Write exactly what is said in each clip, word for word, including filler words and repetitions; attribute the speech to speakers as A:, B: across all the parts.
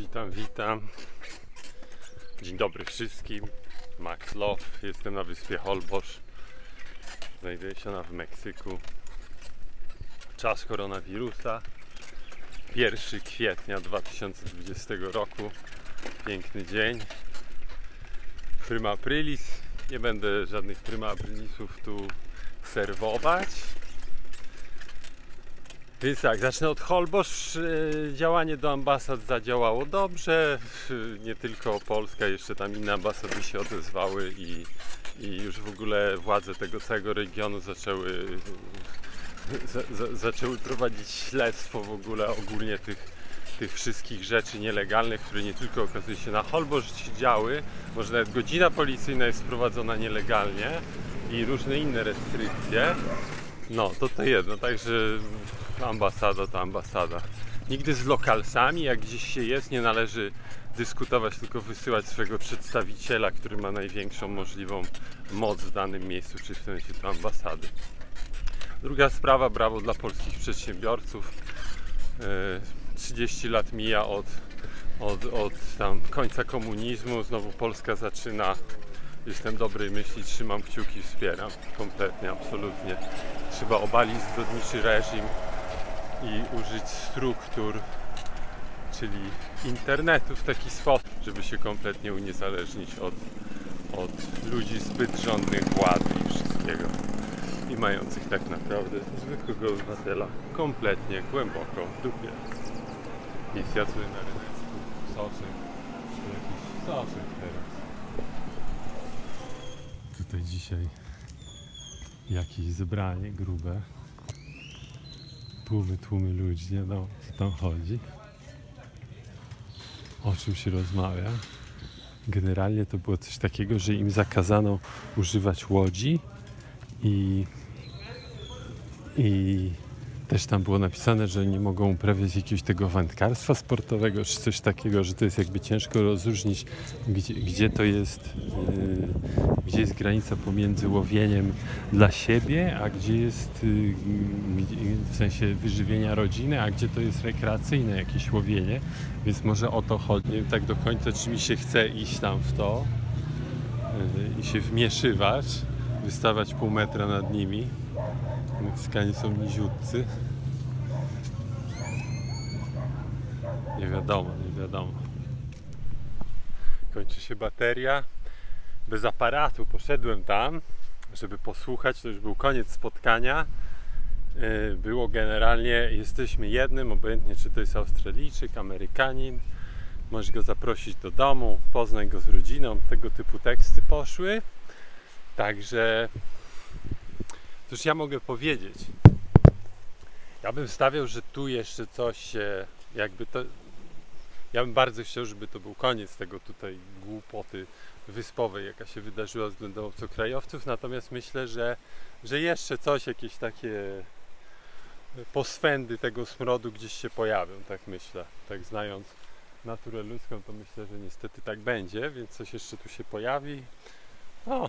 A: Witam, witam. Dzień dobry wszystkim. Max Love. Jestem na wyspie Holbox. Znajduję się ona w Meksyku. Czas koronawirusa. pierwszego kwietnia dwa tysiące dwudziestego roku. Piękny dzień. Prima aprilis. Nie będę żadnych prima aprilisów tu serwować. Więc tak, zacznę od Holbox. Działanie do ambasad zadziałało dobrze. Nie tylko Polska, jeszcze tam inne ambasady się odezwały i, i już w ogóle władze tego całego regionu zaczęły, za, za, zaczęły prowadzić śledztwo w ogóle ogólnie tych, tych wszystkich rzeczy nielegalnych, które nie tylko okazuje się na Holbox działy. Może nawet godzina policyjna jest wprowadzona nielegalnie i różne inne restrykcje. No, to to jedno, także ambasada to ambasada. Nigdy z lokalsami, jak gdzieś się jest, nie należy dyskutować, tylko wysyłać swojego przedstawiciela, który ma największą możliwą moc w danym miejscu, czy w sensie to ambasady. Druga sprawa, brawo dla polskich przedsiębiorców. trzydzieści lat mija od, od, od tam końca komunizmu, znowu Polska zaczyna. Jestem dobrej myśli, trzymam kciuki, wspieram kompletnie, absolutnie. Trzeba obalić zbrodniczy reżim i użyć struktur, czyli internetu w taki sposób, żeby się kompletnie uniezależnić od, od ludzi zbyt żądnych władzy i wszystkiego. I mających tak naprawdę zwykłego obywatela kompletnie głęboko w dupie. Nic, ja tutaj na ryneczku soczek, jakiś soczek teraz. Tutaj dzisiaj jakieś zebranie grube. Tłumy, tłumy ludzi, nie wiadomo co tam chodzi. O czym się rozmawia. Generalnie to było coś takiego, że im zakazano używać łodzi i, i też tam było napisane, że nie mogą uprawiać jakiegoś tego wędkarstwa sportowego, czy coś takiego, że to jest jakby ciężko rozróżnić, gdzie, gdzie to jest, yy, gdzie jest granica pomiędzy łowieniem dla siebie, a gdzie jest yy, w sensie wyżywienia rodziny, a gdzie to jest rekreacyjne jakieś łowienie, więc może o to chodzi. Nie wiem tak do końca, czy mi się chce iść tam w to yy, i się wmieszywać, wystawać pół metra nad nimi. Meksykanie są niziutcy. Nie wiadomo, nie wiadomo. Kończy się bateria. Bez aparatu poszedłem tam, żeby posłuchać. To już był koniec spotkania. Było generalnie, jesteśmy jednym, obojętnie czy to jest Australijczyk, Amerykanin. Możesz go zaprosić do domu, poznaj go z rodziną. Tego typu teksty poszły. Także cóż ja mogę powiedzieć? Ja bym stawiał, że tu jeszcze coś jakby to... Ja bym bardzo chciał, żeby to był koniec tego tutaj głupoty wyspowej, jaka się wydarzyła względem obcokrajowców, natomiast myślę, że, że jeszcze coś, jakieś takie poswędy tego smrodu gdzieś się pojawią, tak myślę. Tak znając naturę ludzką, to myślę, że niestety tak będzie, więc coś jeszcze tu się pojawi. No.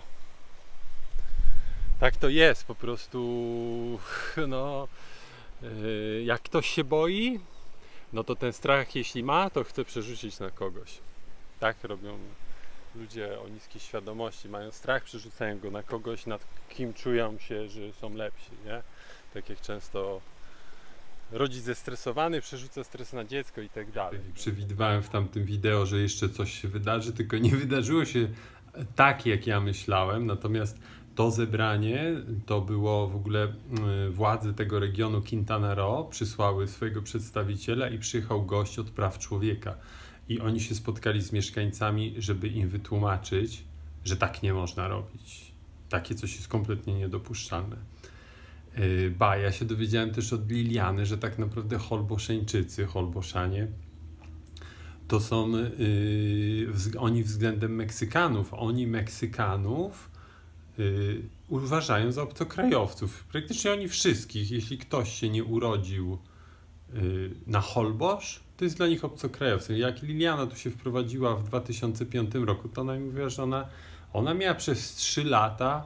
A: Tak to jest, po prostu, no, yy, jak ktoś się boi, no to ten strach, jeśli ma, to chce przerzucić na kogoś. Tak robią ludzie o niskiej świadomości, mają strach, przerzucają go na kogoś, nad kim czują się, że są lepsi, nie? Tak jak często rodzic zestresowany przerzuca stres na dziecko i tak dalej. Przewidywałem w tamtym wideo, że jeszcze coś się wydarzy, tylko nie wydarzyło się tak, jak ja myślałem, natomiast to zebranie to było w ogóle władze tego regionu Quintana Roo przysłały swojego przedstawiciela i przyjechał gość od praw człowieka i oni się spotkali z mieszkańcami, żeby im wytłumaczyć, że tak nie można robić. Takie coś jest kompletnie niedopuszczalne. Ba, ja się dowiedziałem też od Liliany, że tak naprawdę Holboxeńczycy, Holboxanie to są yy, oni względem Meksykanów, oni Meksykanów Yy, uważają za obcokrajowców. Praktycznie oni wszystkich. Jeśli ktoś się nie urodził yy, na Holbox, to jest dla nich obcokrajowcem. Jak Liliana tu się wprowadziła w dwa tysiące piątym roku, to ona mi mówiła, że ona, ona miała przez trzy lata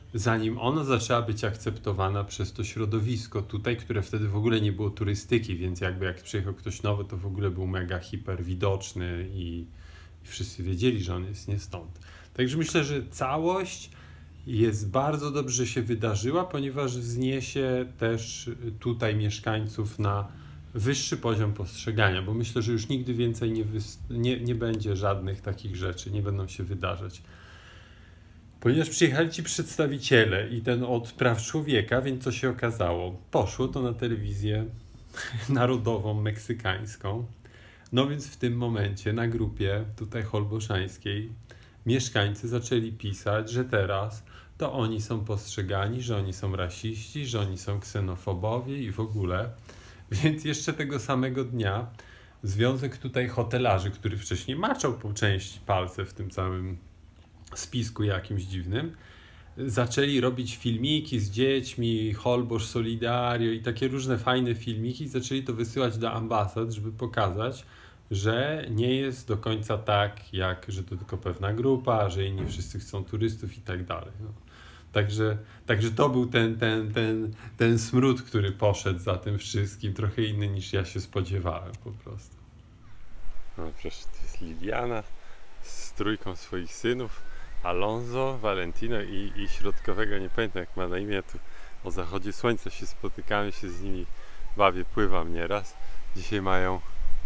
A: zanim ona zaczęła być akceptowana przez to środowisko tutaj, które wtedy w ogóle nie było turystyki, więc jakby jak przyjechał ktoś nowy, to w ogóle był mega hiper widoczny i, i wszyscy wiedzieli, że on jest nie stąd. Także myślę, że całość jest bardzo dobrze się wydarzyła, ponieważ wzniesie też tutaj mieszkańców na wyższy poziom postrzegania, bo myślę, że już nigdy więcej nie, nie, nie będzie żadnych takich rzeczy, nie będą się wydarzać. Ponieważ przyjechali ci przedstawiciele i ten od praw człowieka, więc co się okazało? Poszło to na telewizję narodową meksykańską. No więc w tym momencie na grupie tutaj holboszańskiej mieszkańcy zaczęli pisać, że teraz to oni są postrzegani, że oni są rasiści, że oni są ksenofobowie i w ogóle. Więc jeszcze tego samego dnia związek tutaj hotelarzy, który wcześniej maczał po części palce w tym całym spisku jakimś dziwnym, zaczęli robić filmiki z dziećmi, Holbosz Solidario i takie różne fajne filmiki, zaczęli to wysyłać do ambasad, żeby pokazać, że nie jest do końca tak, jak, że to tylko pewna grupa, że inni wszyscy chcą turystów i tak dalej. No. Także, także to był ten, ten, ten, ten smród, który poszedł za tym wszystkim, trochę inny niż ja się spodziewałem po prostu. No przecież to jest Liliana z trójką swoich synów, Alonso, Valentino i, i środkowego, nie pamiętam jak ma na imię, tu o zachodzie słońca się spotykamy, się z nimi bawię, pływam nieraz. Dzisiaj mają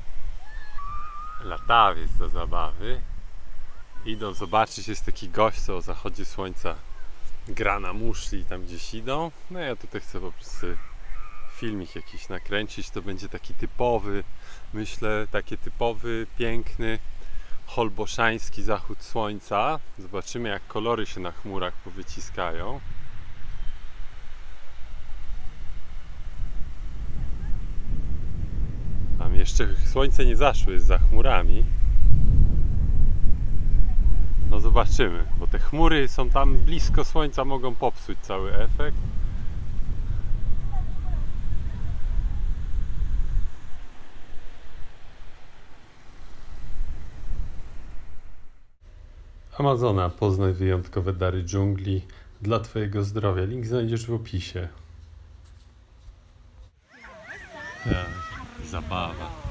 A: latawiec do zabawy. Idą zobaczyć, jest taki gość, co o zachodzie słońca gra na muszli i tam gdzieś idą. No ja tutaj chcę po prostu filmik jakiś nakręcić, to będzie taki typowy, myślę, taki typowy, piękny holboszański zachód słońca. Zobaczymy, jak kolory się na chmurach powyciskają. Tam jeszcze słońce nie zaszło, jest za chmurami. No zobaczymy, bo te chmury są tam blisko słońca, mogą popsuć cały efekt. Amazona, poznaj wyjątkowe dary dżungli dla Twojego zdrowia. Link znajdziesz w opisie. Tak, zabawa.